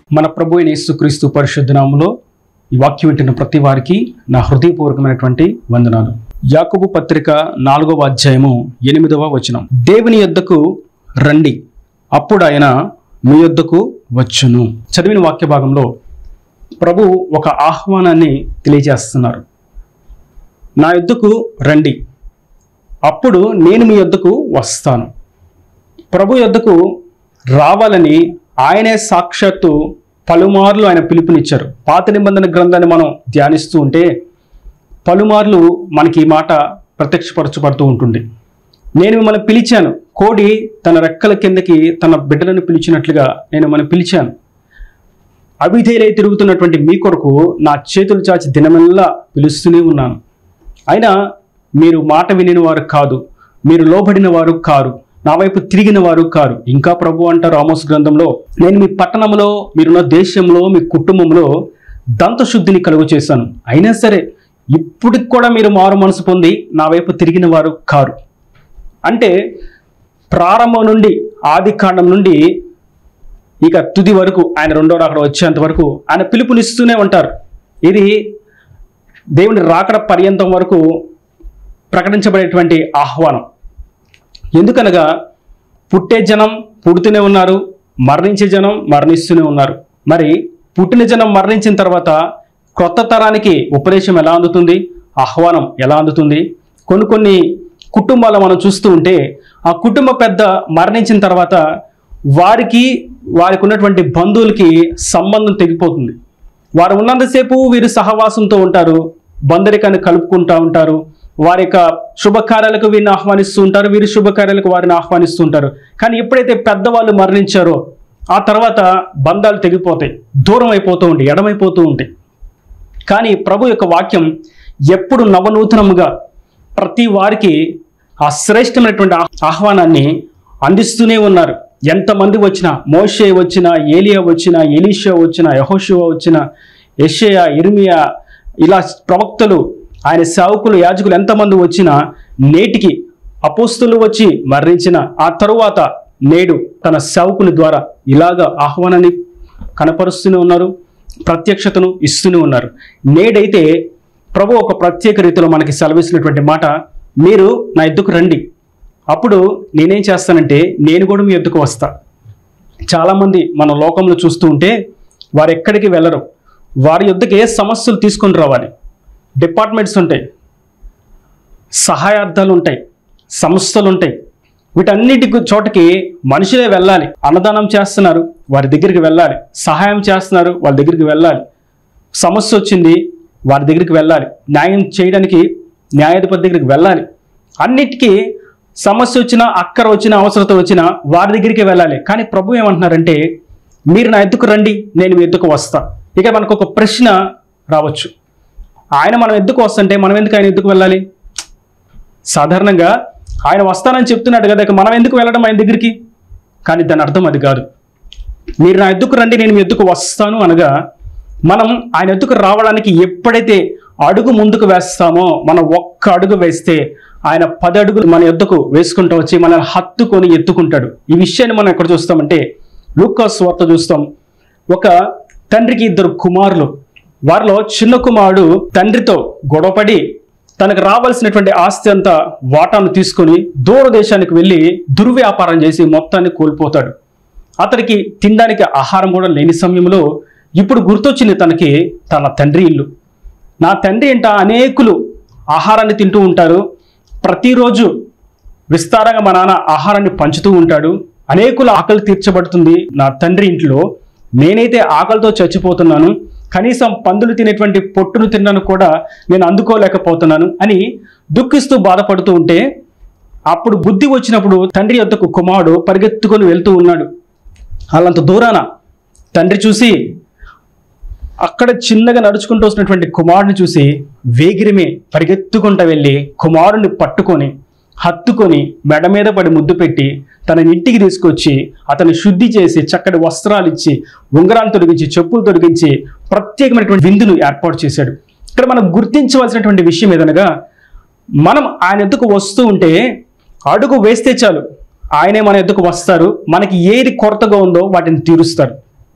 మన ప్రభు అయిన యేసుక్రీస్తు పరిశుద్ధ నామములో ఈ వాక్యం వింటున్న ప్రతి వారికి నా హృదయపూర్వకమైనటువంటి వందనాలు. యాకోబు పత్రిక 4వ అధ్యాయము 8వ వచనం. దేవుని యొద్దకు రండి, అప్పుడు ఆయన మీ యొద్దకు వచ్చును. చదివిన వాక్య భాగంలో ప్రభు ఒక ఆహ్వానాన్ని తెలియజేస్తున్నారు. నా యొద్దకు రండి, అప్పుడు నేను మీ యొద్దకు వస్తాను. ప్రభు యొద్దకు రావాలని ఆయనే సాక్షాత్తు పలుమార్లు ఆయన పిలుపునిచ్చారు. పాత నిబంధన గ్రంథాన్ని మనం ధ్యానిస్తూ ఉంటే పలుమార్లు మనకి ఈ మాట ప్రత్యక్షపరచబడుతూ ఉంటుంది. నేను మిమ్మల్ని పిలిచాను, కోడి తన రెక్కల కిందకి తన బిడ్డలను పిలిచినట్లుగా నేను మిమ్మల్ని పిలిచాను. అవిధేయులై తిరుగుతున్నటువంటి మీ కొరకు నా చేతులు చాచి దినమెల్లా పిలుస్తూనే ఉన్నాను. అయినా మీరు మాట వినిన వారు కాదు, మీరు లోబడిన వారు కారు, నా వైపు తిరిగిన వారు కారు. ఇంకా ప్రభు అంటారు ఆమోస్ గ్రంథంలో, నేను మీ పట్టణంలో, మీరున్న దేశంలో, మీ కుటుంబంలో దంతశుద్ధిని కలుగు చేశాను. అయినా సరే ఇప్పటికి కూడా మీరు మారు మనసు పొంది నా వైపు తిరిగిన వారు కారు. అంటే ప్రారంభం నుండి, ఆది కాండం నుండి ఇక తుది వరకు, ఆయన రెండో రాకడ వచ్చేంత వరకు ఆయన పిలుపునిస్తూనే ఉంటారు. ఇది దేవుని రాకడ పర్యంతం వరకు ప్రకటించబడేటువంటి ఆహ్వానం. ఎందుకనగా పుట్టే జనం పుడుతూనే ఉన్నారు, మరణించే జనం మరణిస్తూనే ఉన్నారు. మరి పుట్టిన జనం మరణించిన తర్వాత కొత్త తరానికి ఉపదేశం ఎలా అందుతుంది, ఆహ్వానం ఎలా అందుతుంది? కొన్ని కుటుంబాలు మనం చూస్తూ ఉంటే ఆ కుటుంబ పెద్ద మరణించిన తర్వాత వారికి ఉన్నటువంటి బంధువులకి సంబంధం తెగిపోతుంది. వారు ఉన్నంతసేపు వీరు సహవాసంతో ఉంటారు, బంధరికాన్ని కలుపుకుంటూ ఉంటారు, వారి యొక్క శుభకార్యాలకు వీరిని ఆహ్వానిస్తూ ఉంటారు, వీరి శుభకార్యాలకు వారిని ఆహ్వానిస్తూ ఉంటారు. కానీ ఎప్పుడైతే పెద్దవాళ్ళు మరణించారో ఆ తర్వాత బంధాలు తెగిపోతాయి, దూరం అయిపోతూ ఉంటాయి, ఎడమైపోతూ ఉంటాయి. కానీ ప్రభు యొక్క వాక్యం ఎప్పుడు నవనూతనముగా ప్రతి వారికి ఆ శ్రేష్టమైనటువంటి ఆహ్వానాన్ని అందిస్తూనే ఉన్నారు. ఎంతమంది వచ్చినా, మోషే వచ్చినా, ఏలియా వచ్చినా, ఎలీషా వచ్చినా, యెహోషువ వచ్చినా, యెషయా, ఇర్మియా, ఇలా ప్రవక్తలు, ఆయన సేవకులు, యాజకులు ఎంతమంది వచ్చినా నేటికి అపోస్తులు వచ్చి మరణించిన ఆ తరువాత నేడు తన సేవకుని ద్వారా ఇలాగ ఆహ్వానాన్ని కనపరుస్తూనే ఉన్నారు, ప్రత్యక్షతను ఇస్తూనే ఉన్నారు. నేడైతే ప్రభు ఒక ప్రత్యేక రీతిలో మనకి సెలవిస్తున్నటువంటి మాట, మీరు నా ఎద్దుకు రండి, అప్పుడు నేనేం చేస్తానంటే నేను కూడా మీ ఎద్దుకు వస్తా. చాలామంది మన లోకంలో చూస్తూ ఉంటే వారు ఎక్కడికి వెళ్ళరు. వారి యొద్దకు ఏ సమస్యలు తీసుకొని రావాలి, డిపార్ట్మెంట్స్ ఉంటాయి, సహాయార్థాలు ఉంటాయి, సంస్థలు ఉంటాయి, వీటన్నిటి చోటకి మనుషులే వెళ్ళాలి. అన్నదానం చేస్తున్నారు, వారి దగ్గరికి వెళ్ళాలి. సహాయం చేస్తున్నారు, వాళ్ళ దగ్గరికి వెళ్ళాలి. సమస్య వచ్చింది, వారి దగ్గరికి వెళ్ళాలి. న్యాయం చేయడానికి న్యాయాధిపతి దగ్గరికి వెళ్ళాలి. అన్నిటికీ సమస్య వచ్చినా, అక్కర వచ్చినా, అవసరత వచ్చినా వారి దగ్గరికి వెళ్ళాలి. కానీ ప్రభు ఏమంటున్నారంటే, మీరు నా ఎద్దుకు రండి, నేను మీ ఎద్దుకు వస్తా. ఇక మనకు ఒక ప్రశ్న రావచ్చు, ఆయన మనం ఎద్దుకు వస్తుంటే మనం ఎందుకు ఆయన ఎద్దుకు వెళ్ళాలి? సాధారణంగా ఆయన వస్తానని చెప్తున్నాడు కదా, మనం ఎందుకు వెళ్ళడం ఆయన దగ్గరికి? కానీ దాని అర్థం అది కాదు. మీరు నా ఎద్దుకు రండి, నేను మీ ఎద్దుకు వస్తాను అనగా, మనం ఆయన ఎద్దుకు రావడానికి ఎప్పుడైతే అడుగు ముందుకు వేస్తామో, మనం ఒక్క అడుగు వేస్తే ఆయన 10 అడుగులు మన ఎద్దుకు వేసుకుంటూ వచ్చి మనల్ని హత్తుకొని ఎత్తుకుంటాడు. ఈ విషయాన్ని మనం ఎక్కడ చూస్తామంటే లూకా సువార్త చూస్తాం. ఒక తండ్రికి 2 కుమారులు, వారిలో చిన్న కుమారుడు తండ్రితో గొడవపడి తనకు రావాల్సినటువంటి ఆస్తి అంతా వాటాను తీసుకొని దూరదేశానికి వెళ్ళి దుర్వ్యాపారం చేసి మొత్తాన్ని కోల్పోతాడు. అతనికి తినడానికి ఆహారం కూడా లేని సమయంలో ఇప్పుడు గుర్తొచ్చింది తనకి తన తండ్రి ఇల్లు. నా తండ్రి ఏంట అనేకులు ఆహారాన్ని తింటూ ఉంటారు, ప్రతిరోజు విస్తారంగా మా నాన్న ఆహారాన్ని పంచుతూ ఉంటాడు, అనేకుల ఆకలి తీర్చబడుతుంది నా తండ్రి ఇంట్లో, నేనైతే ఆకలితో చచ్చిపోతున్నాను, కనీసం పందులు తినేటువంటి పొట్టును తిన్నాను కూడా నేను అందుకోలేకపోతున్నాను అని దుఃఖిస్తూ బాధపడుతూ ఉంటే, అప్పుడు బుద్ధి వచ్చినప్పుడు తండ్రి యొద్దకు కుమారుడు పరిగెత్తుకొని వెళ్తూ ఉన్నాడు. వాళ్ళంత దూరాన తండ్రి చూసి అక్కడ చిన్నగా నడుచుకుంటూ వస్తున్నటువంటి కుమారుడిని చూసి వేగిరమే పరిగెత్తుకుంటూ వెళ్ళి కుమారుడిని పట్టుకొని హత్తుకొని మెడ మీద పడి ముద్దు పెట్టి తన ఇంటికి తీసుకొచ్చి అతన్ని శుద్ధి చేసి చక్కటి వస్త్రాలు ఇచ్చి ఉంగరాలు తొలగించి చెప్పులు తొలగించి ప్రత్యేకమైనటువంటి విందును ఏర్పాటు చేశాడు. ఇక్కడ మనం గుర్తించవలసినటువంటి విషయం ఏదనగా, మనం ఆయన ఎద్దుకు వస్తూ ఉంటే అడుగు వేస్తే చాలు ఆయనే మన ఎద్దుకు వస్తారు, మనకి ఏది కొరతగా ఉందో వాటిని తీరుస్తారు.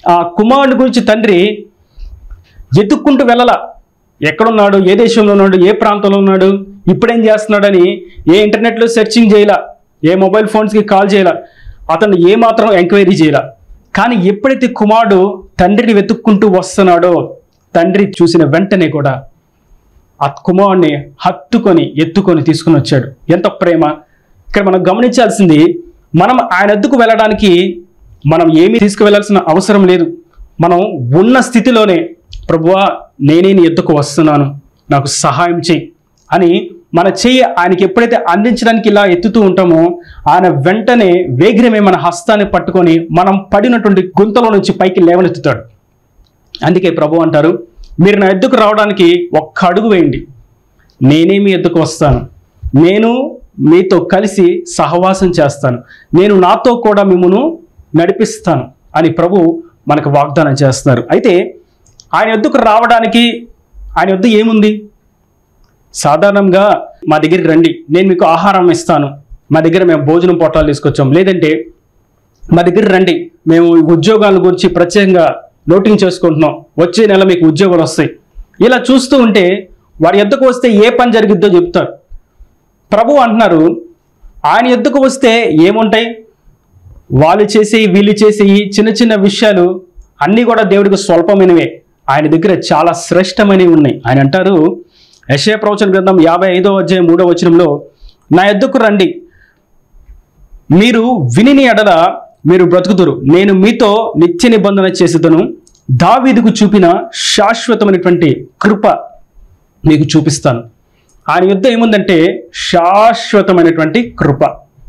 ఆ కుమారుడి గురించి తండ్రి ఎత్తుక్కుంటూ వెళ్ళాల. ఎక్కడున్నాడు, ఏ దేశంలో ఉన్నాడు, ఏ ప్రాంతంలో ఉన్నాడు, ఇప్పుడేం చేస్తున్నాడని ఏ ఇంటర్నెట్లో సెర్చింగ్ చేయాల, ఏ మొబైల్ ఫోన్స్కి కాల్ చేయాల, అతను ఏమాత్రం ఎంక్వైరీ చేయాల. కానీ ఎప్పుడైతే కుమారుడు తండ్రిని వెతుక్కుంటూ వస్తున్నాడో తండ్రి చూసిన వెంటనే కూడా ఆ కుమారుడిని హత్తుకొని ఎత్తుకొని తీసుకుని వచ్చాడు. ఎంత ప్రేమ! ఇక్కడ మనం గమనించాల్సింది, మనం ఆయన వద్దకు వెళ్ళడానికి మనం ఏమీ తీసుకువెళ్ళాల్సిన అవసరం లేదు. మనం ఉన్న స్థితిలోనే ప్రభువా నేనే నీ ఎద్దుకు వస్తున్నాను, నాకు సహాయం చేయి అని మన చెయ్యి ఆయనకి ఎప్పుడైతే అందించడానికి ఇలా ఎత్తుతూ ఉంటామో ఆయన వెంటనే వేగమే మన హస్తాన్ని పట్టుకొని మనం పడినటువంటి గుంతలో నుంచి పైకి లేవనెత్తుతాడు. అందుకే ప్రభు అంటారు, మీరు నా ఎద్దుకు రావడానికి ఒక్క అడుగు వేయండి, నేనే మీ ఎద్దుకు వస్తాను, నేను మీతో కలిసి సహవాసం చేస్తాను, నేను నాతో కూడా మిమ్మల్ని నడిపిస్తాను అని ప్రభు మనకు వాగ్దానం చేస్తున్నారు. అయితే ఆయన ఎద్దుకు రావడానికి ఆయన వద్ద ఏముంది? సాధారణంగా మా దగ్గరికి రండి, నేను మీకు ఆహారం ఇస్తాను, మా దగ్గర మేము భోజనం పొట్టాలు తీసుకొచ్చాం, లేదంటే మా దగ్గర రండి, మేము ఉద్యోగాల గురించి ప్రత్యేకంగా నోటింగ్ చేసుకుంటున్నాం, వచ్చే నెల మీకు ఉద్యోగాలు వస్తాయి. ఇలా చూస్తూ ఉంటే వారి యొద్దకు వస్తే ఏ పని జరిగిద్దో చెప్తారు. ప్రభు అంటున్నారు, ఆయన యొద్దకు వస్తే ఏముంటాయి? వాళ్ళు చేసేవి, వీళ్ళు చేసేవి చిన్న చిన్న విషయాలు అన్నీ కూడా దేవుడికి స్వల్పమైనవే, ఆయన దగ్గర చాలా శ్రేష్టమైనవి ఉన్నాయి. ఆయన అంటారు, యెషయా ప్రవచన గ్రంథం 55వ అధ్యాయం 3వ వచనంలో, నా యొద్దకు రండి, మీరు విని ఎడల మీరు బ్రతుకుదురు, నేను మీతో నిత్య నిబంధన చేసేదను, దావీదుకు చూపిన శాశ్వతమైనటువంటి కృప మీకు చూపిస్తాను. ఆయన యుద్ధ ఏముందంటే శాశ్వతమైనటువంటి కృప.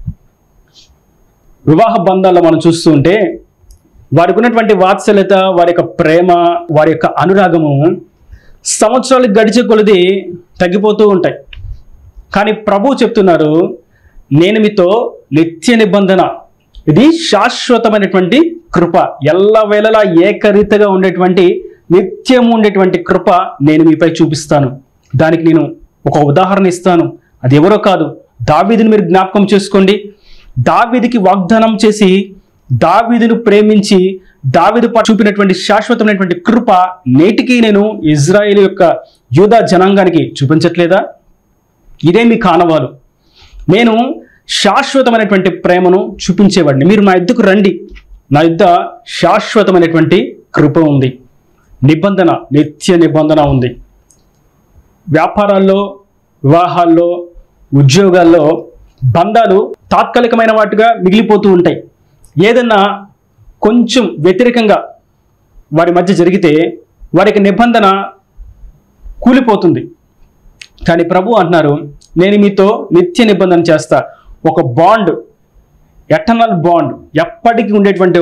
వివాహ బంధాల్లో మనం చూస్తూ ఉంటే వారికి ఉన్నటువంటి వాత్సల్యత, వారి యొక్క ప్రేమ, వారి యొక్క అనురాగము సంవత్సరాలు గడిచే కొలది తగ్గిపోతూ ఉంటాయి. కానీ ప్రభు చెప్తున్నారు, నేను మీతో నిత్య నిబంధన, ఇది శాశ్వతమైనటువంటి కృప, ఎల్లవేళలా ఏకరీతిగా ఉండేటువంటి నిత్యము ఉండేటువంటి కృప నేను మీపై చూపిస్తాను. దానికి నేను ఒక ఉదాహరణ ఇస్తాను. అది ఎవరో కాదు, దావీదుని మీరు జ్ఞాపకం చేసుకోండి. దావీదుకి వాగ్దానం చేసి దావీదును ప్రేమించి దావీదు చూపినటువంటి శాశ్వతమైనటువంటి కృప నేటికి నేను ఇజ్రాయేల్ యొక్క యూదా జనాంగానికి చూపించట్లేదా? ఇదే మీ కానవాలు. నేను శాశ్వతమైనటువంటి ప్రేమను చూపించేవాడిని, మీరు నా యుద్ధకు రండి, నా యుద్ధ శాశ్వతమైనటువంటి కృప ఉంది, నిబంధన, నిత్య నిబంధన ఉంది. వ్యాపారాల్లో, వివాహాల్లో, ఉద్యోగాల్లో బంధాలు తాత్కాలికమైన వాటిగా మిగిలిపోతూ ఉంటాయి. ఏదన్నా కొంచెం వ్యతిరేకంగా వారి మధ్య జరిగితే వారికి నిబంధన కూలిపోతుంది. కానీ ప్రభు అంటున్నారు, నేను మీతో నిత్య నిబంధన చేస్తా, ఒక బాండ్, ఎటర్నల్ బాండ్, ఎప్పటికీ ఉండేటువంటి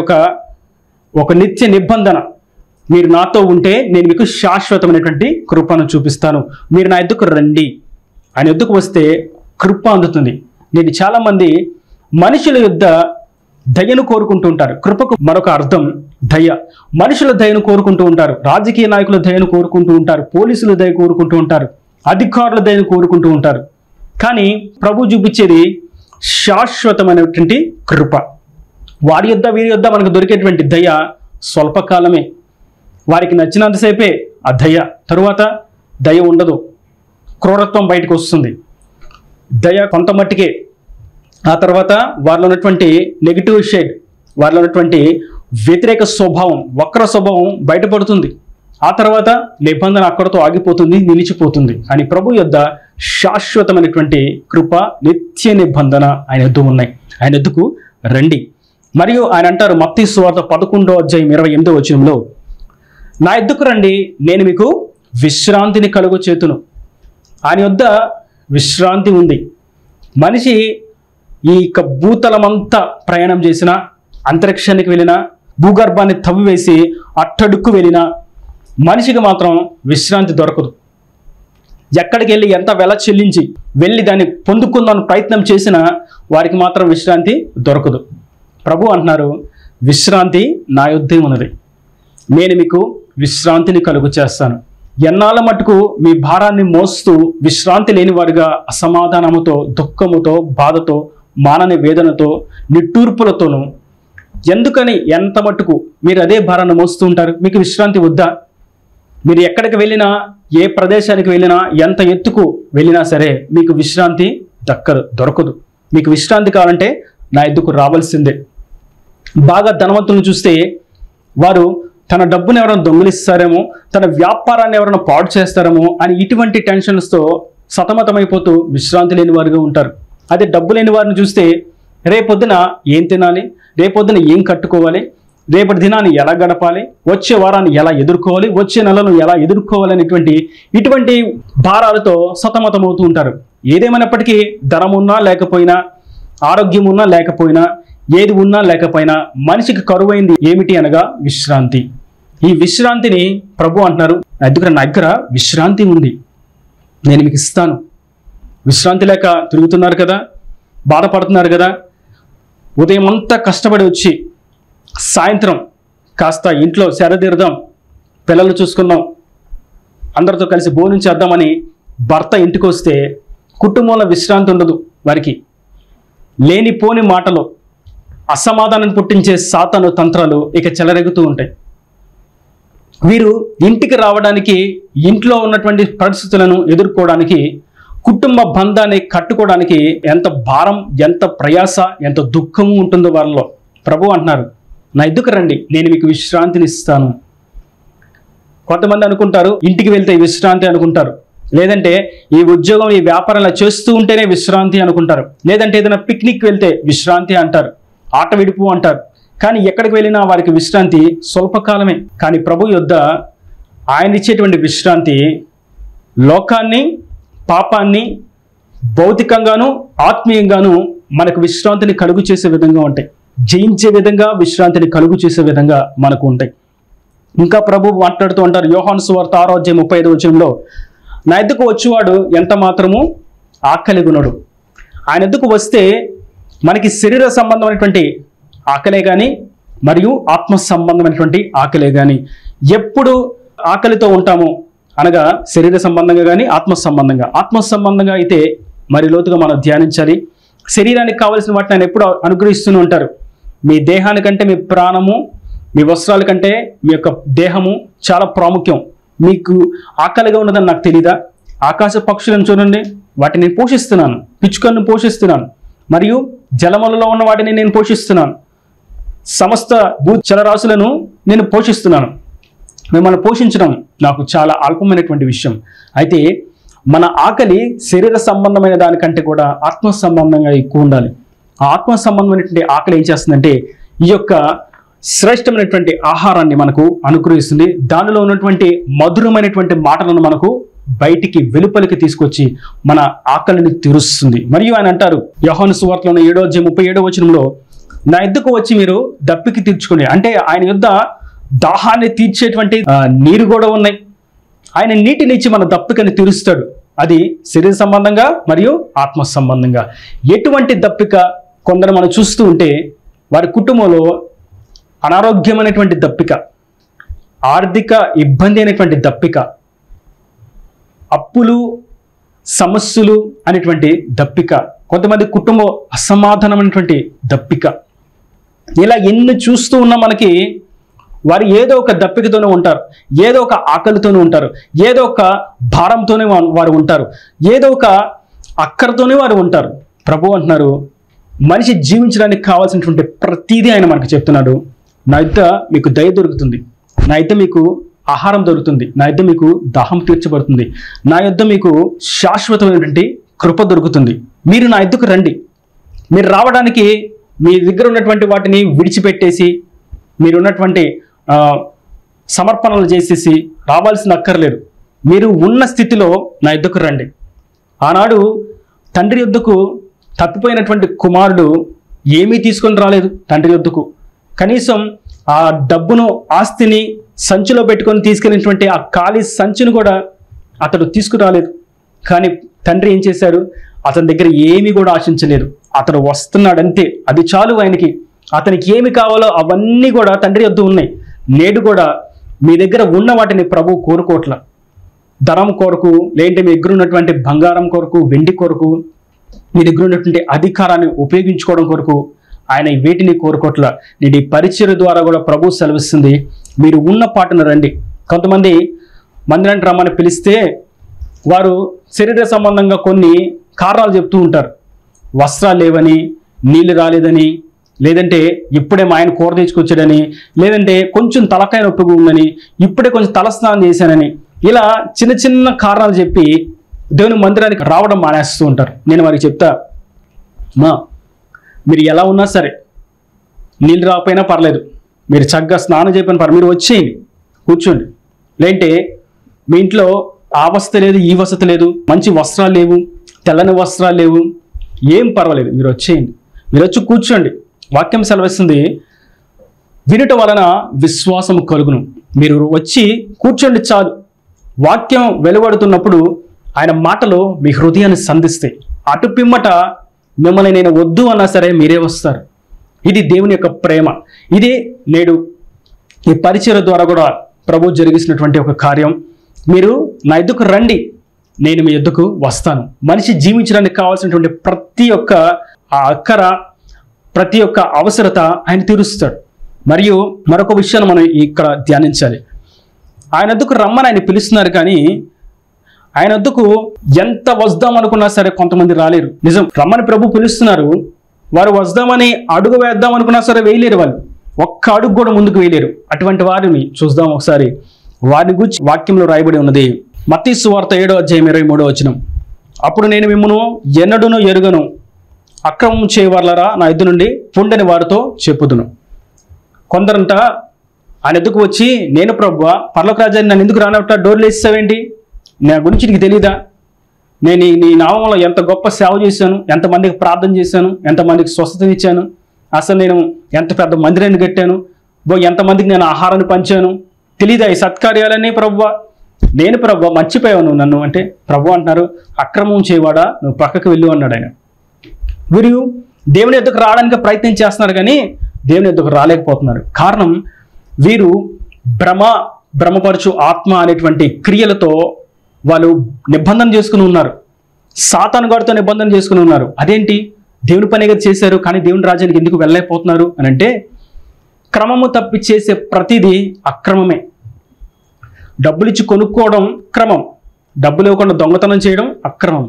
ఒక నిత్య నిబంధన. మీరు నాతో ఉంటే నేను మీకు శాశ్వతమైనటువంటి కృపను చూపిస్తాను, మీరు నా ఎద్దుకు రండి. ఆయన ఎద్దుకు వస్తే కృప అందుతుంది. నేను చాలామంది మనుషుల యుద్ధ దయను కోరుకుంటూ ఉంటారు. కృపకు మరొక అర్థం దయ. మనుషుల దయను కోరుకుంటూ ఉంటారు, రాజకీయ నాయకుల దయను కోరుకుంటూ ఉంటారు, పోలీసుల దయ కోరుకుంటూ ఉంటారు, అధికారుల దయను కోరుకుంటూ ఉంటారు. కానీ ప్రభు చూపించేది శాశ్వతమైనటువంటి కృప. వారి యొద్ద వీరి యొద్ద మనకు దొరికేటువంటి దయ స్వల్పకాలమే, వారికి నచ్చినంతసేపే ఆ దయ. తరువాత దయ ఉండదు, క్రూరత్వం బయటకు వస్తుంది. దయ కొంత మట్టికే. ఆ తర్వాత వారిలో ఉన్నటువంటి నెగిటివ్ షేడ్, వారిలో ఉన్నటువంటి వ్యతిరేక స్వభావం, వక్ర స్వభావం బయటపడుతుంది. ఆ తర్వాత నిబంధన అక్కడతో ఆగిపోతుంది, నిలిచిపోతుంది. అని ప్రభు యొద్ద శాశ్వతమైనటువంటి కృప, నిత్య నిబంధన ఆయన యొద్ద ఉన్నాయి. ఆయన యొద్దకు రండి. మరియు ఆయన అంటారు, మత్తయి సువార్త 11వ అధ్యాయం 28వ వచనంలో, నా యొద్దకు రండి, నేను మీకు విశ్రాంతిని కలుగ చేతును. ఆయన యొద్ద విశ్రాంతి ఉంది. మనిషి ఈ భూతలమంతా ప్రయాణం చేసినా, అంతరిక్షానికి వెళ్ళినా, భూగర్భాన్ని తవ్వివేసి అట్టడుక్కు వెళ్ళినా మనిషికి మాత్రం విశ్రాంతి దొరకదు. ఎక్కడికి వెళ్ళి ఎంత వెల చెల్లించి వెళ్ళి దాన్ని పొందుకుందామని ప్రయత్నం చేసినా వారికి మాత్రం విశ్రాంతి దొరకదు. ప్రభు అంటున్నారు, విశ్రాంతి నా యొద్దే ఉన్నది, నేను మీకు విశ్రాంతిని కలుగు చేస్తాను. ఎన్నాళ్ళ మటుకు మీ భారాన్ని మోస్తూ విశ్రాంతి లేని వారిగా అసమాధానముతో, దుఃఖముతో, బాధతో, మానని వేదనతో, నిట్టూర్పులతోనూ ఎందుకని ఎంత మట్టుకు మీరు అదే భారాన్ని మోస్తూ ఉంటారు? మీకు విశ్రాంతి వద్దా? మీరు ఎక్కడికి వెళ్ళినా, ఏ ప్రదేశానికి వెళ్ళినా, ఎంత ఎత్తుకు వెళ్ళినా సరే మీకు విశ్రాంతి దొరకదు. మీకు విశ్రాంతి కావాలంటే నా ఎద్దుకు రావాల్సిందే. బాగా ధనవంతులను చూస్తే వారు తన డబ్బును ఎవరైనా దొంగిలిస్తారేమో, తన వ్యాపారాన్ని ఎవరైనా పాడు చేస్తారేమో అని ఇటువంటి టెన్షన్స్తో సతమతమైపోతూ విశ్రాంతి లేని వారుగా ఉంటారు. అదే డబ్బు లేని వారిని చూస్తే రేపొద్దున ఏం తినాలి, రేపొద్దున ఏం కట్టుకోవాలి, రేపటి దినాన్ని ఎలా గడపాలి, వచ్చే వారాన్ని ఎలా ఎదుర్కోవాలి, వచ్చే నెలను ఎలా ఎదుర్కోవాలి అనేటువంటి ఇటువంటి భారాలతో సతమతమవుతూ ఉంటారు. ఏదేమైనప్పటికీ ధనం ఉన్నా లేకపోయినా, ఆరోగ్యం ఉన్నా లేకపోయినా, ఏది ఉన్నా లేకపోయినా మనిషికి కరువైంది ఏమిటి అనగా విశ్రాంతి. ఈ విశ్రాంతిని ప్రభు అంటున్నారు, నా దగ్గర విశ్రాంతి ఉంది, నేను మీకు ఇస్తాను. విశ్రాంతి లేక తిరుగుతున్నారు కదా, బాధపడుతున్నారు కదా, ఉదయం అంతా కష్టపడి వచ్చి సాయంత్రం కాస్త ఇంట్లో సెరదీరదాం, పిల్లలు చూసుకుందాం, అందరితో కలిసి భోజనం చేద్దామని భర్త ఇంటికి వస్తే కుటుంబంలో విశ్రాంతి ఉండదు. వారికి లేనిపోని మాటలు, అసమాధానం పుట్టించే సాతాను తంత్రాలు ఇక చెలరెగుతూ ఉంటాయి. వీరు ఇంటికి రావడానికి, ఇంట్లో ఉన్నటువంటి పరిస్థితులను ఎదుర్కోవడానికి, కుటుంబ బంధాన్ని కట్టుకోవడానికి ఎంత భారం, ఎంత ప్రయాస, ఎంత దుఃఖము ఉంటుందో వారిలో. ప్రభు అంటున్నారు, నా ఎద్దుకు రండి, నేను మీకు విశ్రాంతిని ఇస్తాను. కొంతమంది అనుకుంటారు ఇంటికి వెళ్తే విశ్రాంతి అనుకుంటారు, లేదంటే ఈ ఉద్యోగం, ఈ వ్యాపారాలు చేస్తూ ఉంటేనే విశ్రాంతి అనుకుంటారు, లేదంటే ఏదైనా పిక్నిక్ వెళ్తే విశ్రాంతి అంటారు, ఆట విడుపు అంటారు. కానీ ఎక్కడికి వెళ్ళినా వారికి విశ్రాంతి స్వల్పకాలమే. కానీ ప్రభు యొద్ద ఆయన ఇచ్చేటువంటి విశ్రాంతి లోకాన్ని, పాపాన్ని భౌతికంగాను ఆత్మీయంగాను మనకు విశ్రాంతిని కలుగు చేసే విధంగా ఉంటాయి. జయించే విధంగా, విశ్రాంతిని కలుగు చేసే విధంగా మనకు ఉంటాయి. ఇంకా ప్రభు మాట్లాడుతూ ఉంటారు యోహాను సువార్త 6:35 నా ఎద్దుకు వచ్చేవాడు ఎంత మాత్రము ఆకలిగొనడు. ఆయన ఎద్దుకు వస్తే మనకి శరీర సంబంధమైనటువంటి ఆకలే కానీ, మరియు ఆత్మ సంబంధమైనటువంటి ఆకలే కానీ, ఎప్పుడు ఆకలితో ఉంటాము అనగా శరీర సంబంధంగా కానీ ఆత్మ సంబంధంగా అయితే మరి లోతుగా మనం ధ్యానించాలి. శరీరానికి కావాల్సిన వాటిని ఆయన ఎప్పుడు అనుగ్రహిస్తూనే ఉంటారు. మీ దేహానికంటే మీ ప్రాణము, మీ వస్త్రాల కంటే మీ యొక్క దేహము చాలా ప్రాముఖ్యం. మీకు ఆకలిగా ఉన్నదని నాకు తెలీదా? ఆకాశ పక్షులను చూడండి, వాటిని నేను పోషిస్తున్నాను, పిచ్చుకలను పోషిస్తున్నాను, మరియు జలములలో ఉన్న వాటిని నేను పోషిస్తున్నాను, సమస్త భూచలరాశులను నేను పోషిస్తున్నాను. మిమ్మల్ని పోషించడం నాకు చాలా అల్పమైనటువంటి విషయం. అయితే మన ఆకలి శరీర సంబంధమైన దానికంటే కూడా ఆత్మ సంబంధంగా ఎక్కువ ఉండాలి. ఆ ఆత్మ సంబంధమైనటువంటి ఆకలి ఏం చేస్తుందంటే ఈ యొక్క శ్రేష్టమైనటువంటి ఆహారాన్ని మనకు అనుగ్రహిస్తుంది. దానిలో ఉన్నటువంటి మధురమైనటువంటి మాటలను మనకు బయటికి, వెలుపలికి తీసుకొచ్చి మన ఆకలిని తీరుస్తుంది. మరియు ఆయన అంటారు యోహాను సువార్తలోని 7:37 నా ఎద్దుకు వచ్చి మీరు దప్పికి తీర్చుకునే, అంటే ఆయన యొద్ద దాహాన్ని తీర్చేటువంటి నీరు కూడా ఉన్నాయి. ఆయన నీటిని ఇచ్చి మన దప్పికని తీరుస్తాడు. అది శరీర సంబంధంగా మరియు ఆత్మ సంబంధంగా. ఎటువంటి దప్పిక కొందరు మనం చూస్తూ ఉంటే వారి కుటుంబంలో అనారోగ్యమైనటువంటి దప్పిక, ఆర్థిక ఇబ్బంది అయినటువంటి దప్పిక, అప్పులు, సమస్యలు అనేటువంటి దప్పిక, కొంతమంది కుటుంబం అసమాధానమైనటువంటి దప్పిక, ఇలా ఎన్ని చూస్తూ ఉన్నా మనకి వారు ఏదో ఒక దప్పికతోనే ఉంటారు, ఏదో ఒక ఆకలితోనే ఉంటారు, ఏదో ఒక భారంతోనే వారు ఉంటారు, ఏదో ఒక అక్కరతోనే వారు ఉంటారు. ప్రభు అంటున్నారు మనిషి జీవించడానికి కావాల్సినటువంటి ప్రతిదీ ఆయన మనకు చెప్తున్నాడు. నా యొద్ద మీకు దయ దొరుకుతుంది, నా యొద్ద మీకు ఆహారం దొరుకుతుంది, నా యొద్ద మీకు దాహం తీర్చబడుతుంది, నా యొద్ద మీకు శాశ్వతమైనటువంటి కృప దొరుకుతుంది. మీరు నా యొద్దకు రండి. మీరు రావడానికి మీ దగ్గర ఉన్నటువంటి వాటిని విడిచిపెట్టేసి, మీరున్నటువంటి సమర్పణలు చేసేసి రావాల్సిన అక్కర్లేదు. మీరు ఉన్న స్థితిలో నా యొద్దకు రండి. ఆనాడు తండ్రి యొద్దకు తప్పిపోయినటువంటి కుమారుడు ఏమీ తీసుకొని రాలేదు తండ్రి యొద్దకు. కనీసం ఆ డబ్బును, ఆస్తిని సంచిలో పెట్టుకొని తీసుకెళ్ళినటువంటి ఆ ఖాళీ సంచిని కూడా అతడు తీసుకురాలేదు. కానీ తండ్రి ఏం చేశారు? అతని దగ్గర ఏమీ కూడా ఆశించలేదు. అతడు వస్తున్నాడంతే, అది చాలు ఆయనకి. అతనికి ఏమి కావాలో అవన్నీ కూడా తండ్రి యొద్ద ఉన్నాయి. నేడు కూడా మీ దగ్గర ఉన్న వాటిని ప్రభు కోరుకోవట్ల. ధనం కొరకు, లేదంటే మీ దగ్గర ఉన్నటువంటి బంగారం కొరకు, వెండి కొరకు, మీ దగ్గర ఉన్నటువంటి అధికారాన్ని ఉపయోగించుకోవడం కొరకు ఆయన వీటిని కోరుకోట్ల. నేను ఈ పరిచర్య ద్వారా కూడా ప్రభు సెలవిస్తుంది, మీరు ఉన్న పాటను రండి. కొంతమంది మందిరానికి రమ్మని పిలిస్తే వారు శరీర సంబంధంగా కొన్ని కారణాలు చెప్తూ ఉంటారు. వస్త్రాలు లేవని, నీళ్లు రాలేదని, లేదంటే ఇప్పుడే మా ఆయన కూర తెచ్చుకొచ్చాడని, లేదంటే కొంచెం తలకాయ నొప్పిగా ఉందని, ఇప్పుడే కొంచెం తలస్నానం చేశానని, ఇలా చిన్న చిన్న కారణాలు చెప్పి దేవుని మందిరానికి రావడం మానేస్తూ ఉంటారు. నేను వారికి చెప్తా, మా మీరు ఎలా ఉన్నా సరే, నీళ్ళు రాకపోయినా పర్లేదు, మీరు చక్కగా స్నానం చేయకపోయినా పర్లేదు, మీరు వచ్చేయండి, కూర్చోండి. లేదంటే మీ ఇంట్లో ఆ వసతి లేదు, ఈ వసతి లేదు, మంచి వస్త్రాలు లేవు, తెల్లని వస్త్రాలు లేవు, ఏం పర్వాలేదు, మీరు వచ్చేయండి, మీరు వచ్చి కూర్చోండి. వాక్యం సెలవిస్తుంది, వినుట వలన విశ్వాసం కలుగును. మీరు వచ్చి కూర్చోండి చాలు. వాక్యం వెలువడుతున్నప్పుడు ఆయన మాటలు మీ హృదయాన్ని సంధిస్తాయి. అటు పిమ్మట మిమ్మల్ని నేను వద్దు అన్నా సరే మీరే వస్తారు. ఇది దేవుని యొక్క ప్రేమ. ఇది నేడు ఈ పరిచర్య ద్వారా కూడా ప్రభు జరిగిస్తున్నటువంటి ఒక కార్యం. మీరు నా ఎద్దుకు రండి, నేను మీ ఎద్దుకు వస్తాను. మనిషి జీవించడానికి కావాల్సినటువంటి ప్రతి ఒక్క అక్కర, ప్రతి ఒక్క అవసరత ఆయన తీరుస్తాడు. మరియు మరొక విషయాన్ని మనం ఇక్కడ ధ్యానించాలి. ఆయన వద్దకు రమ్మని ఆయన పిలుస్తున్నారు, కానీ ఆయన వద్దకు ఎంత వద్దాం అనుకున్నా సరే కొంతమంది రాలేరు. నిజం, రమ్మని ప్రభు పిలుస్తున్నారు, వారు వద్దామని అడుగు వేద్దాం అనుకున్నా సరే వేయలేరు. వాళ్ళు ఒక్క అడుగు కూడా ముందుకు వేయలేరు. అటువంటి వారిని చూద్దాం ఒకసారి. వారిని గురించి వాక్యంలో రాయబడి ఉన్నది. మత్తయి సువార్త 7:23. అప్పుడు నేను మిమ్మును ఎన్నడూనూ ఎరుగను, అక్రమం చేయవారులారా నా ఎద్దు నుండి పొండని వారితో చెప్పుదును. కొందరంట ఆయన ఎద్దుకు వచ్చి, నేను ప్రభువా, పరలోక రాజ్యాన్ని నన్ను ఎందుకు రానట్ట డోర్లు వేసేసావేంటి, నా గురించి నీకు తెలీదా, నేను నీ నామంలో ఎంత గొప్ప సేవ చేశాను, ఎంతమందికి ప్రార్థన చేశాను, ఎంతమందికి స్వస్థతనిచ్చాను, అసలు నేను ఎంత పెద్ద మందిరాన్ని కట్టాను, ఎంతమందికి నేను ఆహారాన్ని పంచాను, తెలీదా ఈ సత్కార్యాలన్నీ ప్రభువా? నేను ప్రభువా, మర్చిపోయావు నువ్వు నన్ను అంటే. ప్రభు అంటున్నారు, అక్రమం చేయవాడా, నువ్వు పక్కకు వెళ్ళు అన్నాడు ఆయన. వీరు దేవుని ఎద్దుకు రావడానికి ప్రయత్నం చేస్తున్నారు, కానీ దేవుని ఎద్దుకు రాలేకపోతున్నారు. కారణం, వీరు భ్రమపరచు ఆత్మ అనేటువంటి క్రియలతో వాళ్ళు నిబంధన చేసుకుని ఉన్నారు. సాతాను గారితో నిబంధన చేసుకుని ఉన్నారు. అదేంటి, దేవుని పనిగా చేశారు, కానీ దేవుని రాజ్యానికి ఎందుకు వెళ్ళలేకపోతున్నారు అని అంటే, క్రమము తప్పి చేసే ప్రతిదీ అక్రమమే. డబ్బులిచ్చి కొనుక్కోవడం క్రమం, డబ్బులు ఇవ్వకుండా దొంగతనం చేయడం అక్రమం.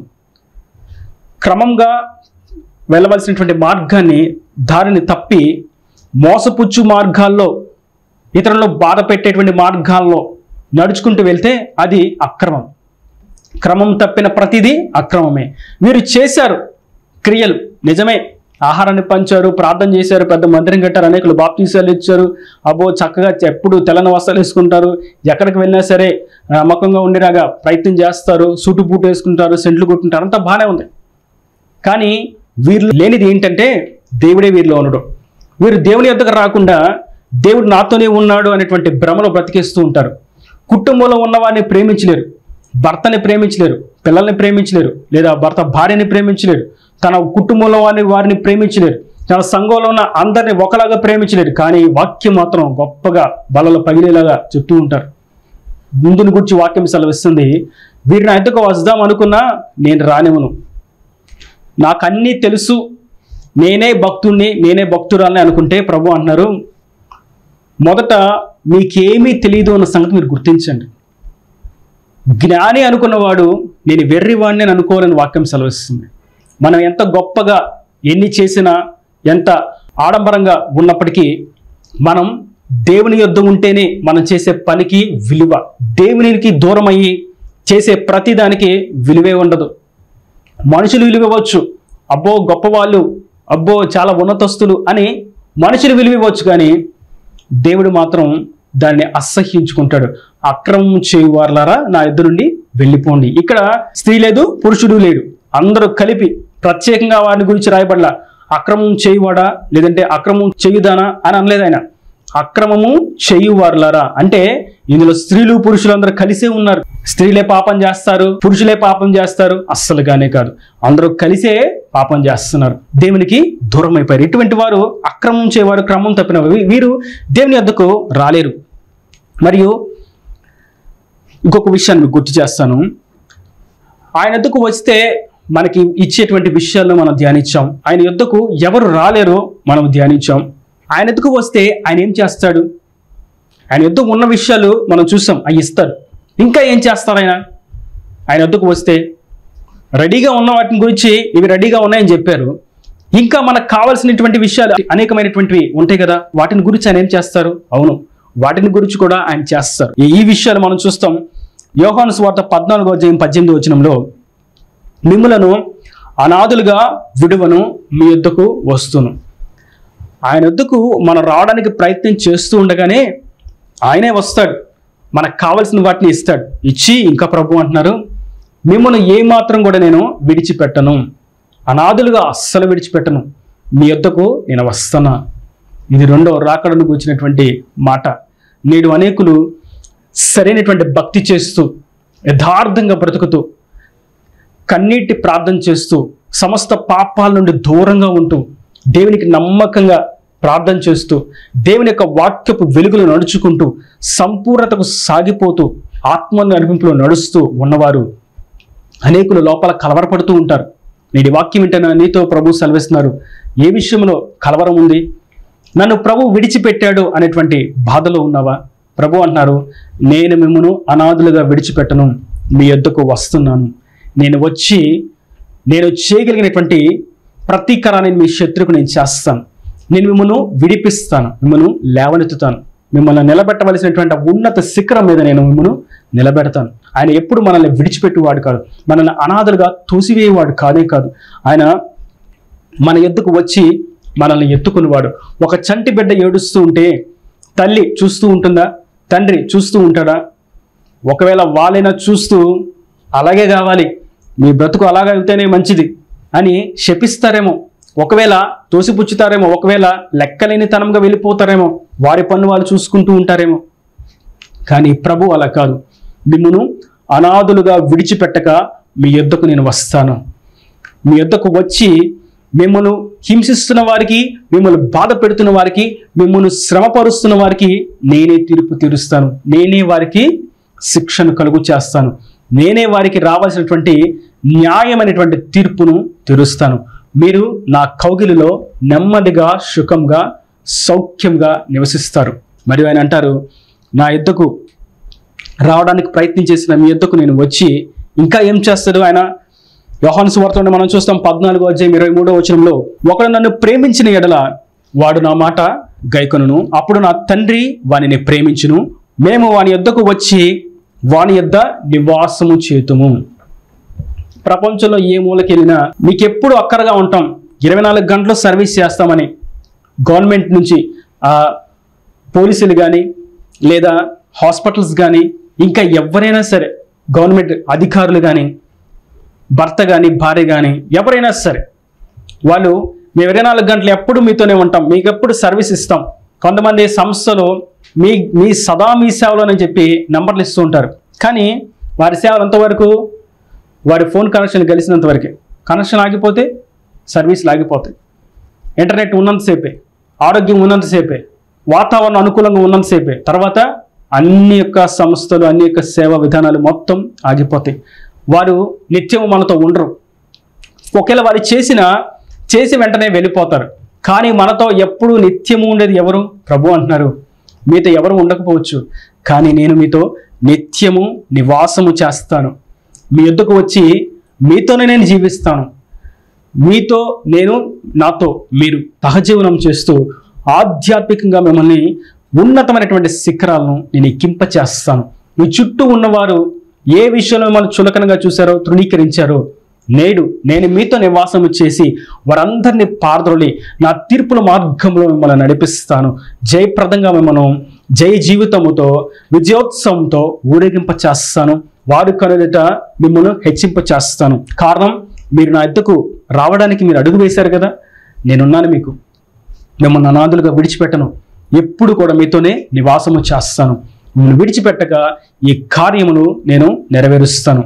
క్రమంగా వెళ్ళవలసినటువంటి మార్గాన్ని, దారిని తప్పి మోసపుచ్చు మార్గాల్లో, ఇతరులను బాధ పెట్టేటువంటి మార్గాల్లో నడుచుకుంటూ వెళ్తే అది అక్రమం. క్రమం తప్పిన ప్రతిదీ అక్రమమే. వీరు చేశారు క్రియలు, నిజమే, ఆహారాన్ని పంచారు, ప్రార్థన చేశారు, పెద్ద మందిరం కట్టారు, అనేకులు బాప్తీసాలు ఇచ్చారు, అబ్బో చక్కగా ఎప్పుడు తెల్లని వస్త్రాలు వేసుకుంటారు, ఎక్కడికి వెళ్ళినా సరే నమ్మకంగా ఉండేలాగా ప్రయత్నం చేస్తారు, సూటు బూటు వేసుకుంటారు, సెంట్లు కొట్టుకుంటారు, అంతా బాగానే ఉంది. కానీ వీరిలో లేనిది ఏంటంటే దేవుడే వీరిలో ఉండడం. వీరు దేవుని యొద్దకు రాకుండా దేవుడు నాతోనే ఉన్నాడు అనేటువంటి భ్రమలో బ్రతికేస్తూ ఉంటారు. కుటుంబంలో ఉన్నవారిని ప్రేమించలేరు, భర్తని ప్రేమించలేరు, పిల్లల్ని ప్రేమించలేరు, లేదా భర్త భార్యని ప్రేమించలేరు, తన కుటుంబంలో వారిని ప్రేమించలేరు, తన సంఘంలో ఉన్న అందరినీ ఒకలాగా ప్రేమించలేరు. కానీ వాక్యం మాత్రం గొప్పగా బలలో పగిలేలాగా చెప్తూ ఉంటారు. ముందుని గురించి వాక్యం సెలవిస్తుంది, వీరిని ఎంతకు వద్దాం అనుకున్నా నేను రానివ్వను, నాకు అన్నీ తెలుసు, నేనే భక్తుడిని, నేనే భక్తురాలని అనుకుంటే ప్రభు అంటున్నారు, మొదట మీకేమీ తెలియదు అన్న సంగతి మీరు గుర్తించండి. జ్ఞాని అనుకున్నవాడు నేను వెర్రివాడిని అని అనుకోవాలని వాక్యం సెలవిస్తుంది. మనం ఎంత గొప్పగా ఎన్ని చేసినా, ఎంత ఆడంబరంగా ఉన్నప్పటికీ, మనం దేవుని యొద్ద ఉంటేనే మనం చేసే పనికి విలువ. దేవునికి దూరం అయ్యి చేసే ప్రతిదానికి విలువే ఉండదు. మనుషులు విలువ ఇవ్వచ్చు, అబ్బో గొప్పవాళ్ళు, అబ్బో చాలా ఉన్నతస్తులు అని మనుషులు విలువ ఇవ్వచ్చు, కానీ దేవుడు మాత్రం దాన్ని అసహ్యించుకుంటాడు. అక్రమం చేయువారులారా నా ఎద్దు నుండి వెళ్ళిపోండి. ఇక్కడ స్త్రీ లేదు, పురుషుడు లేడు, అందరూ కలిపి ప్రత్యేకంగా వారిని గురించి రాయబడలా. అక్రమం చేయువాడా, లేదంటే అక్రమం చేయుదానా అని అనలేదు ఆయన. అక్రమము చేయువారులారా అంటే ఇందులో స్త్రీలు పురుషులు అందరూ కలిసే ఉన్నారు. స్త్రీలే పాపం చేస్తారు, పురుషులే పాపం చేస్తారు, అస్సలుగానే కాదు, అందరూ కలిసే పాపం చేస్తున్నారు, దేవునికి దూరం అయిపోయారు. ఇటువంటి వారు అక్రమం చేయవారు, క్రమం తప్పిన వీరు దేవుని వద్దకు రాలేరు. మరియు ఇంకొక విషయాన్ని మీకు గుర్తు చేస్తాను, ఆయన వద్దకు వస్తే మనకి ఇచ్చేటువంటి విషయాలను మనం ధ్యానించాం. ఆయన యొద్దకు ఎవరు రాలేరో మనం ధ్యానించాం. ఆయన యొద్దకు వస్తే ఆయన ఏం చేస్తాడు? ఆయన యొద్దకు ఉన్న విషయాలు మనం చూసాం, అవి ఇస్తాడు. ఇంకా ఏం చేస్తారు ఆయన యొద్దకు వస్తే? రెడీగా ఉన్న వాటిని గురించి ఇవి రెడీగా ఉన్నాయని చెప్పారు. ఇంకా మనకు కావాల్సినటువంటి విషయాలు అనేకమైనటువంటివి ఉంటాయి కదా, వాటిని గురించి ఆయన ఏం చేస్తారు? అవును, వాటిని గురించి కూడా ఆయన చేస్తారు. ఈ విషయాలు మనం చూస్తాం. యోహాను సువార్త 14:18 మిమ్ములను అనాథులుగా విడువను, మీ యొద్దకు వస్తును. ఆయన యొద్దకు మనం రావడానికి ప్రయత్నం చేస్తూ ఉండగానే ఆయనే వస్తాడు, మనకు కావలసిన వాటిని ఇస్తాడు. ఇచ్చి ఇంకా ప్రభు అంటున్నారు, మిమ్మల్ని ఏమాత్రం కూడా నేను విడిచిపెట్టను, అనాథులుగా అస్సలు విడిచిపెట్టను, మీ యొద్దకు నేను వస్తాను. ఇది రెండవ రాకడను గురించినటువంటి మాట. నేడు అనేకులు సరైనటువంటి భక్తి చేస్తూ, యథార్థంగా బ్రతుకుతూ, కన్నీటి ప్రార్థన చేస్తూ, సమస్త పాపాల నుండి దూరంగా ఉంటూ, దేవునికి నమ్మకంగా ప్రార్థన చేస్తూ, దేవుని యొక్క వాక్యపు వెలుగులు నడుచుకుంటూ, సంపూర్ణతకు సాగిపోతూ, ఆత్మ నడిపింపులో నడుస్తూ ఉన్నవారు అనేకులు లోపల కలవరపడుతూ ఉంటారు. నేటి వాక్యం వింటున్నా నీతో ప్రభు సెలవిస్తున్నారు, ఏ విషయంలో కలవరం ఉంది? నన్ను ప్రభు విడిచిపెట్టాడు అనేటువంటి బాధలో ఉన్నావా? ప్రభు అంటున్నారు, నేను మిమ్మల్ని అనాథులుగా విడిచిపెట్టను, మీ యొద్దకు వస్తున్నాను. నేను వచ్చి నేను చేయగలిగినటువంటి ప్రతీకారాన్ని మీ శత్రువుకు నేను చేస్తాను. నేను మిమ్మల్ని విడిపిస్తాను, మిమ్మల్ని లేవనెత్తుతాను, మిమ్మల్ని నిలబెట్టవలసినటువంటి ఉన్నత శిఖరం మీద నేను మిమ్మల్ని నిలబెడతాను. ఆయన ఎప్పుడు మనల్ని విడిచిపెట్టేవాడు కాదు, మనల్ని అనాథలుగా తోసివేయేవాడు కాదే కాదు. ఆయన మన యొద్దకు వచ్చి మనల్ని ఎత్తుకునేవాడు. ఒక చంటి బిడ్డ ఏడుస్తూ ఉంటే తల్లి చూస్తూ ఉంటుందా? తండ్రి చూస్తూ ఉంటాడా? ఒకవేళ వాళ్ళైనా చూస్తూ అలాగే కావాలి, మీ బ్రతుకు అలాగే అయితేనే మంచిది అని శపిస్తారేమో, ఒకవేళ తోసిపుచ్చుతారేమో, ఒకవేళ లెక్కలేనితనంగా వెళ్ళిపోతారేమో, వారి పన్ను వాళ్ళు చూసుకుంటూ ఉంటారేమో. కానీ ప్రభు అలా కాదు. మిమ్మును అనాథులుగా విడిచిపెట్టక మీ యొద్దకు నేను వస్తాను. మీ యొద్దకు వచ్చి మిమ్మల్ని హింసిస్తున్న వారికి, మిమ్మల్ని బాధ పెడుతున్న వారికి, మిమ్మల్ని శ్రమపరుస్తున్న వారికి నేనే తీర్పు తీరుస్తాను. నేనే వారికి శిక్షను కలుగు చేస్తాను. నేనే వారికి రావాల్సినటువంటి న్యాయమైనటువంటి తీర్పును తీరుస్తాను. మీరు నా కౌగిలిలో నెమ్మదిగా, సుఖంగా, సౌఖ్యంగా నివసిస్తారు. మరియు ఆయన అంటారు, నా యొద్దకు రావడానికి ప్రయత్నం చేసిన మీ యొద్దకు నేను వచ్చి ఇంకా ఏం చేస్తాడు ఆయన? యోహాను సువార్తలో మనం చూస్తాం 14:23 ఒకడు నన్ను ప్రేమించిన ఎడల వాడు నా మాట గైకొనును, అప్పుడు నా తండ్రి వానిని ప్రేమించును, మేము వాని యొద్దకు వచ్చి వాని యొద్ద నివాసము చేతుము. ప్రపంచంలో ఏ మూలకి వెళ్ళినా మీకు ఎప్పుడు అక్కరగా ఉంటాం. 24 గంటలు సర్వీస్ చేస్తామని గవర్నమెంట్ నుంచి పోలీసులు కానీ, లేదా హాస్పిటల్స్ కానీ, ఇంకా ఎవరైనా సరే గవర్నమెంట్ అధికారులు కానీ, భర్త కానీ, భార్య కానీ, ఎవరైనా సరే వాళ్ళు మేము 24 గంటలు ఎప్పుడు మీతోనే ఉంటాం, మీకు ఎప్పుడు సర్వీస్ ఇస్తాం. కొంతమంది సంస్థలు మీ సదా మీ సేవలోనని చెప్పి నెంబర్లు ఇస్తూ ఉంటారు. కానీ వారి సేవలు ఎంతవరకు? వారి ఫోన్ కనెక్షన్ కలిసినంత వరకే. కనెక్షన్ ఆగిపోతే సర్వీసులు ఆగిపోతాయి. ఇంటర్నెట్ ఉన్నంతసేపే, ఆరోగ్యం ఉన్నంతసేపే, వాతావరణం అనుకూలంగా ఉన్నంతసేపే, తర్వాత అన్ని యొక్క సంస్థలు, అన్ని యొక్క సేవా విధానాలు మొత్తం ఆగిపోతాయి. వారు నిత్యం మనతో ఉండరు. ఒకవేళ వారు చేసి వెంటనే వెళ్ళిపోతారు. కానీ మనతో ఎప్పుడు నిత్యము ఉండేది ఎవరు? ప్రభు అంటున్నారు, మీతో ఎవరు ఉండకపోవచ్చు, కానీ నేను మీతో నిత్యము నివాసము చేస్తాను. మీ యొద్దకు వచ్చి మీతోనే నేను జీవిస్తాను. మీతో నేను, నాతో మీరు సహజీవనం చేస్తూ ఆధ్యాత్మికంగా మిమ్మల్ని ఉన్నతమైనటువంటి శిఖరాలను నేను ఎక్కింపచేస్తాను. మీ చుట్టూ ఉన్నవారు ఏ విషయంలో మిమ్మల్ని చులకనగా చూశారో, తృణీకరించారో, నేడు నేను మీతో నివాసము చేసి వారందరినీ పారద్రోలి నా తీర్పుల మార్గంలో మిమ్మల్ని నడిపిస్తాను. జయప్రదంగా మిమ్మల్ని జయ జీవితముతో, విజయోత్సవంతో ఊరేగింప చేస్తాను. వారు కనుగొట మిమ్మల్ని హెచ్చింప చేస్తాను. కారణం, మీరు నా యొద్దకు రావడానికి మీరు అడుగు వేశారు కదా. నేనున్నాను మీకు. మిమ్మల్ని అనాథులుగా విడిచిపెట్టను. ఎప్పుడు కూడా మీతోనే నివాసము చేస్తాను. మిమ్మల్ని విడిచిపెట్టక ఈ కార్యమును నేను నెరవేరుస్తాను.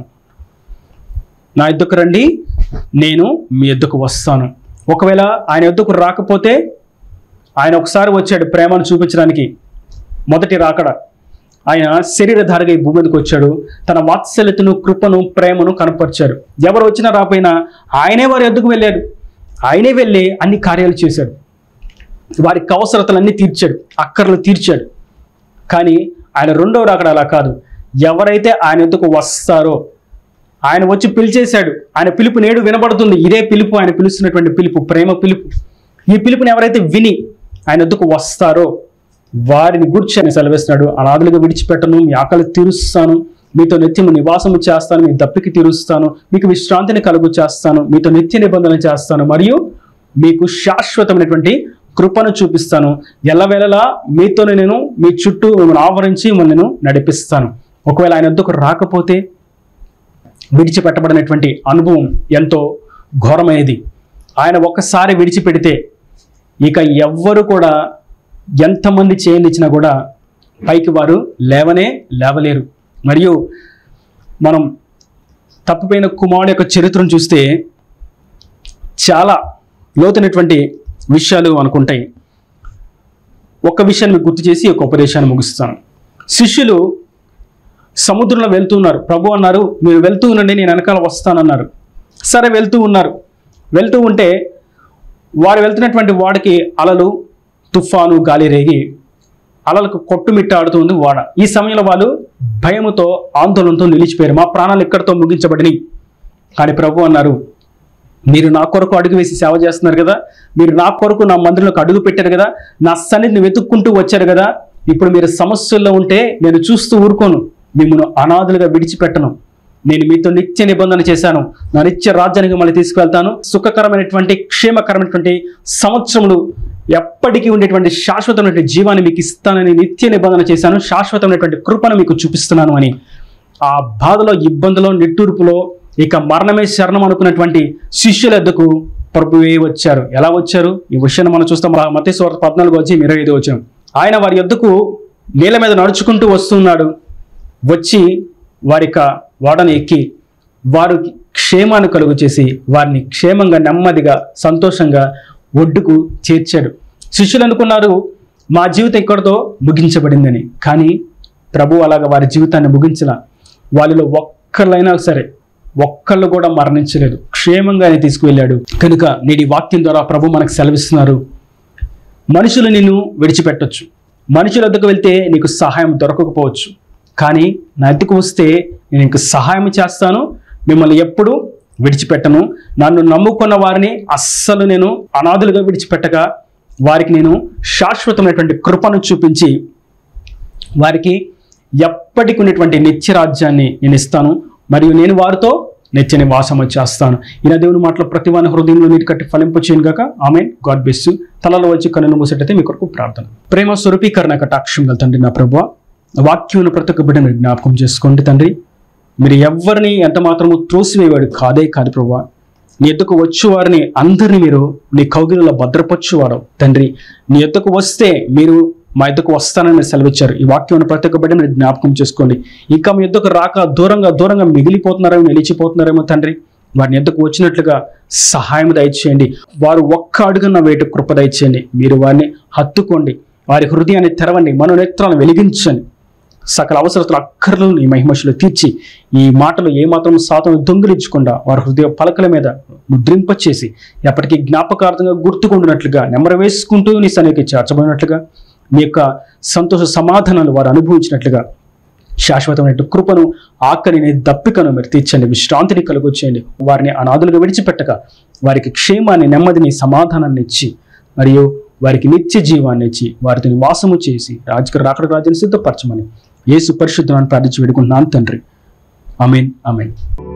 నా యొద్దకు రండి, నేను మీ యొద్దకు వస్తాను. ఒకవేళ ఆయన యొద్దకు రాకపోతే, ఆయన ఒకసారి వచ్చాడు ప్రేమను చూపించడానికి, మొదటి రాకడ. ఆయన శరీరధారిగా ఈ భూమి మీదకి వచ్చాడు. తన వాత్సల్యతను, కృపను, ప్రేమను కనపరిచాడు. ఎవరు వచ్చినా రాపోయినా ఆయనే వారి యొద్దకు వెళ్ళాడు. ఆయనే వెళ్ళి అన్ని కార్యాలు చేశాడు. వారికి అవసరతలన్నీ తీర్చాడు, అక్కర్లు తీర్చాడు. కానీ ఆయన రెండవ రాకడ అలా కాదు. ఎవరైతే ఆయన యొద్దకు వస్తారో, ఆయన వచ్చి పిలిచేశాడు. ఆయన పిలుపు నేడు వినబడుతుంది. ఇదే పిలుపు, ఆయన పిలుస్తున్నటువంటి పిలుపు, ప్రేమ పిలుపు. ఈ పిలుపుని ఎవరైతే విని ఆయన యొద్దకు వస్తారో వారిని గూర్చి ఆయన సెలవిస్తున్నాడు. అనాథలుగా విడిచిపెట్టను, మీ ఆకలి తీరుస్తాను, మీతో నిత్యము నివాసము చేస్తాను, మీ దప్పికి తీరుస్తాను, మీకు విశ్రాంతిని కలుగు చేస్తాను, మీతో నిత్య నిబంధన చేస్తాను, మరియు మీకు శాశ్వతమైనటువంటి కృపను చూపిస్తాను. ఎల్లవేళలా మీతోనే నేను మీ చుట్టూ మిమ్మల్ని ఆవరించి మిమ్మల్ని నేను నడిపిస్తాను. ఒకవేళ ఆయన వద్దకు రాకపోతే విడిచిపెట్టబడినటువంటి అనుభవం ఎంతో ఘోరమైనది. ఆయన ఒక్కసారి విడిచిపెడితే ఇక ఎవ్వరు కూడా ఎంతమంది చేయందిచ్చినా కూడా పైకి వారు లేవలేరు. మరియు మనం తప్పిపోయిన కుమారుడు యొక్క చరిత్రను చూస్తే చాలా లోతైనటువంటి విషయాలు అనుకుంటాయి. ఒక్క విషయాన్ని మీకు గుర్తు చేసి ఒక ఉపదేశాన్ని ముగిస్తాను. శిష్యులు సముద్రంలో వెళ్తూ ఉన్నారు. ప్రభు అన్నారు, మీరు వెళ్తూ ఉండండి, నేను వెనకాల వస్తానన్నారు. సరే, వెళ్తూ ఉన్నారు. వెళ్తూ ఉంటే వారు వెళ్తున్నటువంటి వాడికి అలలు, తుఫాను, గాలి రేగి అలలకు కొట్టుమిట్టాడుతుంది వాడ. ఈ సమయంలో వాళ్ళు భయముతో, ఆందోళనతో నిలిచిపోయారు. మా ప్రాణాలు ఇక్కడితో ముగించబడినాయి. కానీ ప్రభు అన్నారు, మీరు నా కొరకు అడుగు వేసి సేవ చేస్తున్నారు కదా, మీరు నా కొరకు నా మందిరంలోకి అడుగు పెట్టారు కదా, నా సన్నిధిని వెతుక్కుంటూ వచ్చారు కదా, ఇప్పుడు మీరు సమస్యల్లో ఉంటే నేను చూస్తూ ఊరుకోను, మిమ్మల్ని అనాథులుగా విడిచిపెట్టను. నేను మీతో నిత్య నిబంధన చేశాను, నా నిత్య రాజ్యానికి మళ్ళీ తీసుకువెళ్తాను. సుఖకరమైనటువంటి, క్షేమకరమైనటువంటి సంవత్సరములు, ఎప్పటికీ ఉండేటువంటి శాశ్వతమైనటువంటి జీవాన్ని మీకు ఇస్తానని నిత్య నిబంధన చేశాను. శాశ్వతమైనటువంటి కృపను మీకు చూపిస్తున్నాను అని ఆ బాధలో, ఇబ్బందులో, నిట్టూర్పులో ఇక మరణమే శరణం అనుకున్నటువంటి శిష్యుల వద్దకు ప్రభువే వచ్చారు. ఎలా వచ్చారు? ఈ విషయాన్ని మనం చూస్తాం. మత్తయి సువార్త 14:25 వచ్చాం. ఆయన వారి యొద్దకు నీళ్ళ మీద నడుచుకుంటూ వస్తున్నాడు. వచ్చి వారిక వాడను ఎక్కి వారికి క్షేమాన్ని కలుగు చేసి వారిని క్షేమంగా, నెమ్మదిగా, సంతోషంగా ఒడ్డుకు చేర్చాడు. శిష్యులు అనుకున్నారు మా జీవితం ఇక్కడితో ముగించబడిందని. కానీ ప్రభు అలాగా వారి జీవితాన్ని ముగించిన వాళ్ళలో ఒక్కళ్ళైనా సరే ఒక్కళ్ళు కూడా మరణించలేదు. క్షేమంగానే తీసుకువెళ్ళాడు. కనుక నేటి వాక్యం ద్వారా ప్రభు మనకు సెలవిస్తున్నారు, మనుషులు నిన్ను విడిచిపెట్టొచ్చు, మనుషుల వద్దకు వెళ్తే నీకు సహాయం దొరకకపోవచ్చు, కానీ నా వద్దకు వస్తే నేను నీకు సహాయం చేస్తాను, మిమ్మల్ని ఎప్పుడు విడిచిపెట్టను. నన్ను నమ్ముకున్న వారిని అస్సలు నేను అనాథులుగా విడిచిపెట్టగా వారికి నేను శాశ్వతమైనటువంటి కృపను చూపించి వారికి ఎప్పటికి ఉన్నటువంటి నిత్యరాజ్యాన్ని నేను ఇస్తాను, మరియు నేను వారితో నిత్య నివాసము చేస్తాను. ఈయన దేవుని మాటలో ప్రతి వాని హృదయంలో నీటి కట్టి ఫలింపు చేయను గాక. ఆమేన్. God bless you. తలలో వచ్చి కన్నులు మూసేటైతే మీ కొరకు ప్రార్థన. ప్రేమ స్వరూపీకరణ కటాక్షం గల తండ్రి, నా ప్రభువా, వాక్యం ప్రతి ఒక్క బిడ్డను జ్ఞాపకం చేసుకోండి తండ్రి. మీరు ఎవరిని ఎంత మాత్రము త్రోసివేవాడు కాదు ప్రభువా. నీ ఎద్దుకు వచ్చేవారిని అందరినీ మీరు నీ కౌగిలిలో భద్రపరచువాడు తండ్రి. నీ ఎద్దుకు వస్తే మీరు మా ఎద్దుకు వస్తానని మీరు సెలవిచ్చారు. ఈ వాక్యం ప్రతి ఒక్క బిడ్డ మీరు జ్ఞాపకం చేసుకోండి. ఇంకా మీ ఎద్దుకు రాక దూరంగా మిగిలిపోతున్నారేమో, నిలిచిపోతున్నారేమో తండ్రి. వారిని ఎద్దుకు వచ్చినట్లుగా సహాయం దయచేయండి. వారు ఒక్క అడుగున్న వేటు కృప దయచేయండి. మీరు వారిని హత్తుకోండి, వారి హృదయాన్ని తెరవండి, మనోనేత్రాలను వెలిగించండి. సకల అవసరతలు, అక్కర్లు నీ మహిమశులు తీర్చి ఈ మాటలు ఏమాత్రం సాతను దొంగిలించకుండా వారి హృదయ పలకల మీద ముద్రింపచేసి ఎప్పటికీ జ్ఞాపకార్థంగా గుర్తుకుంటున్నట్లుగా, నెమరు వేసుకుంటూ నీ సన్నిధికి చేర్చబడినట్లుగా, మీ యొక్క సంతోష సమాధానాలు వారు అనుభవించినట్లుగా శాశ్వతమైన కృపను, ఆకలిని, దప్పికను మీరు తీర్చండి. విశ్రాంతిని కలుగొచ్చేయండి. వారిని అనాథులుగా విడిచిపెట్టక వారికి క్షేమాన్ని, నెమ్మదిని, సమాధానాన్ని ఇచ్చి మరియు వారికి నిత్య జీవాన్ని ఇచ్చి వారితో నివాసము చేసి రాకడ రాజ్యాన్ని సిద్ధపరచమని యేసు పరిశుద్ధ నామమున ప్రార్థించి వేడుకుంటున్నాను తండ్రి. ఆమేన్. ఆమేన్.